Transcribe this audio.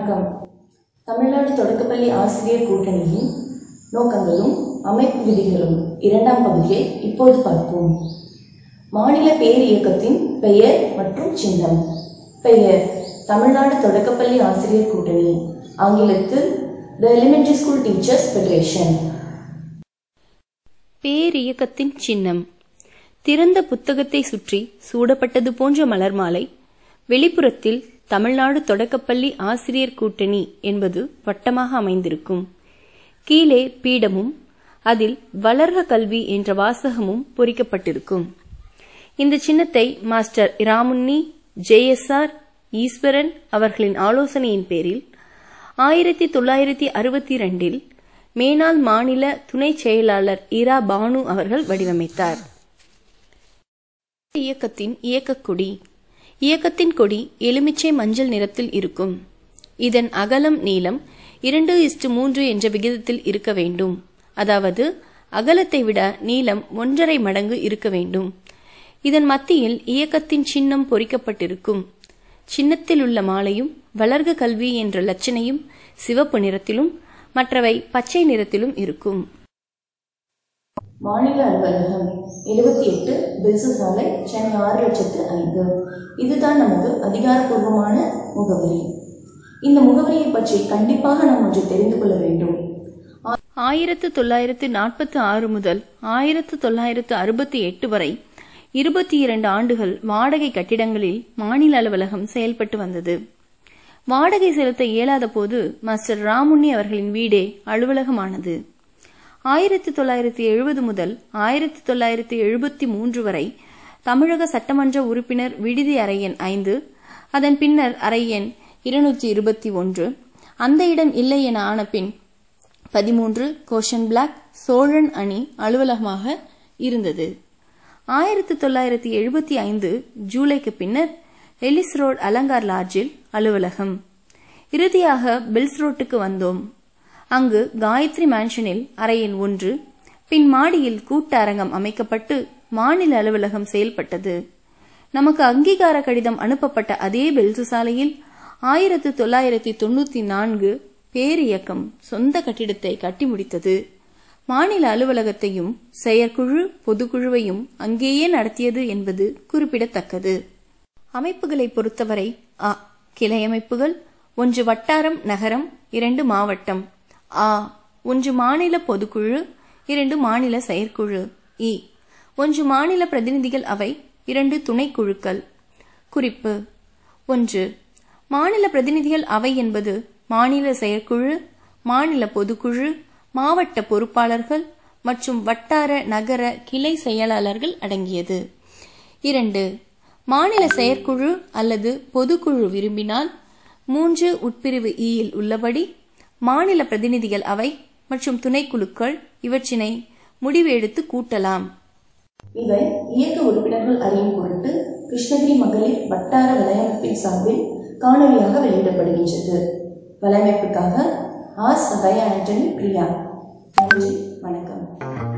வணக்கம். தமிழ்நாடு தொடக்கப்பள்ளி ஆசிரியர் கூட்டணியின் நோக்கங்களும் அமைப்பு விதிகளும் இரண்டாம் பகுதியை இப்போது பார்ப்போம். மாநில பேர் இயக்கத்தின் பெயர் மற்றும் சின்னம். பெயர் தமிழ்நாடு தொடக்கப்பள்ளி ஆசிரியர் கூட்டணி, ஆங்கிலத்தில் The Elementary School Teachers Federation. பேர் இயக்கத்தின் சின்னம் திறந்த புத்தகத்தை சுற்றி சூடப்பட்டது போன்ற மலர் மாலை. வெளிப்புறத்தில் தமிழ்நாடு தொடக்கப்பள்ளி ஆசிரியர் கூட்டணி என்பது வட்டமாக அமைந்திருக்கும். கீழே பீடமும் அதில் வளர்க கல்வி என்ற வாசகமும் பொறிக்கப்பட்டிருக்கும். இந்த சின்னத்தை மாஸ்டர் இராமுன்னி, JSR ஈஸ்வரன் அவர்களின் ஆலோசனையின் பேரில் 1962 மேனாள் மாநில துணை செயலாளர் இரா பானு அவர்கள் வடிவமைத்தார். இயக்கத்தின் இயக்கக்கொடி. இயக்கத்தின் கொடி எலுமிச்சை மஞ்சள் நிறத்தில் இருக்கும். இதன் அகலம் நீளம் 2:3 என்ற விகிதத்தில் இருக்க வேண்டும். அதாவது அகலத்தை விட நீளம் 1.5 மடங்கு இருக்க வேண்டும். இதன் மத்தியில் இயக்கத்தின் சின்னம் பொறிக்கப்பட்டிருக்கும். சின்னத்தில் உள்ள மாலையும் வளர்க கல்வி என்ற லட்சணையும் சிவப்பு நிறத்திலும் மற்றவை பச்சை நிறத்திலும் இருக்கும். மாநில அலுவலகம் 78 பெல்சு சாலை, சென்னை 6,05,000. இதுதான் நமக்கு அதிகாரப்பூர்வமான முகவரி. இந்த முகவரியை பற்றி கண்டிப்பாக நாம் ஒன்று தெரிந்து கொள்ள வேண்டும். 1946 முதல் 1968 வரை 22 ஆண்டுகள் வாடகை கட்டிடங்களில் மாநில அலுவலகம் செயல்பட்டு வந்தது. வாடகை செலுத்த இயலாத போது மாஸ்டர் ராமுன்னி அவர்களின் வீடே அலுவலகமானது. 1970 முதல் 1973 வரை தமிழக சட்டமன்ற உறுப்பினர் விடுதி அறை எண் 5, அதன் பின்னர் அறை எண் 221, அந்த இடம் இல்லை என ஆன பின் 13 கோஷன் பிளாக் சோழன் அணி அலுவலகமாக இருந்தது. 1975 ஜூலைக்கு பின்னர் எலிஸ் ரோட் அலங்கார் லாட்ஜில் அலுவலகம். இறுதியாக பெல்ஸ் ரோட்டுக்கு வந்தோம். அங்கு காயத்ரி மேன்ஷனில் அறை எண் 1, பின் மாடியில் கூட்ட அரங்கம் அமைக்கப்பட்டு மாநில அலுவலகம் செயல்பட்டது. நமக்கு அங்கீகார கடிதம் அனுப்பப்பட்ட அதே பெல்சு சாலையில் 1994 பேர் இயக்கம் சொந்த கட்டிடத்தை கட்டி முடித்தது. மாநில அலுவலகத்தையும் செயற்குழு பொதுக்குழுவையும் அங்கேயே நடத்தியது என்பது குறிப்பிடத்தக்கது. அமைப்புகளை பொறுத்தவரை கிளை அமைப்புகள் 1 வட்டாரம் நகரம், 2 மாவட்டம். 1 மாநில பொதுக்குழு, 2 மாநில செயற்குழு. 1 மாநில பிரதிநிதிகள் அவை, 2 துணைக்குழுக்கள். குறிப்பு: 1. மாநில பிரதிநிதிகள் அவை என்பது மாநில செயற்குழு, மாநில பொதுக்குழு, மாவட்ட பொறுப்பாளர்கள் மற்றும் வட்டார நகர கிளை செயலாளர்கள் அடங்கியது. 2. மாநில செயற்குழு அல்லது பொதுக்குழு விரும்பினால் 3 உட்பிரிவு இல் உள்ளபடி மாநில பிரதிநிதிகள் அவை மற்றும் துணைக்குழுக்கள் இவற்றினை முடிவு எடுத்து கூட்டலாம். இவை இயக்க உறுப்பினர்கள் அறியும் பொருட்டு கிருஷ்ணகிரி மகளிர் வட்டார வலையமைப்பின் சார்பில் காணொலியாக வெளியிடப்படுகின்றது. வலையமைப்புக்காக ஆர். சகாயா ஆண்டனி பிரியா. நன்றி, வணக்கம்.